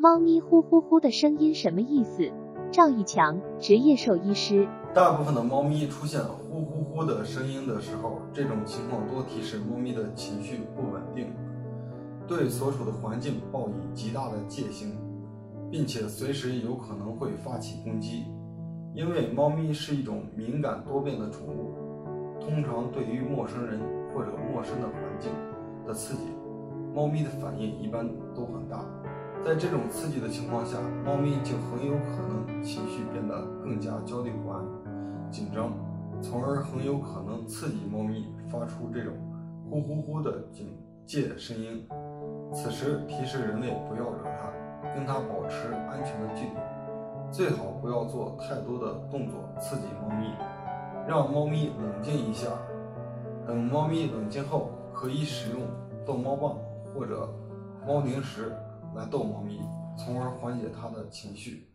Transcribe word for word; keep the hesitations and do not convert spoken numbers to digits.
猫咪呼呼呼的声音什么意思？赵一强，职业兽医师。 大部分的猫咪出现呼呼呼的声音的时候，这种情况多提示猫咪的情绪不稳定，对所处的环境抱以极大的戒心，并且随时有可能会发起攻击。因为猫咪是一种敏感多变的宠物，通常对于陌生人或者陌生的环境的刺激，猫咪的反应一般都很大。在这种刺激的情况下，猫咪就很有可能情绪变得更加焦虑不安、紧张，从而很有可能刺激猫咪发出这种呼呼呼的警戒声音。此时提示人类不要惹它，跟它保持安全的距离，最好不要做太多的动作刺激猫咪，让猫咪冷静一下。等猫咪冷静后，可以使用逗猫棒或者猫零食来逗猫咪，从而缓解它的情绪。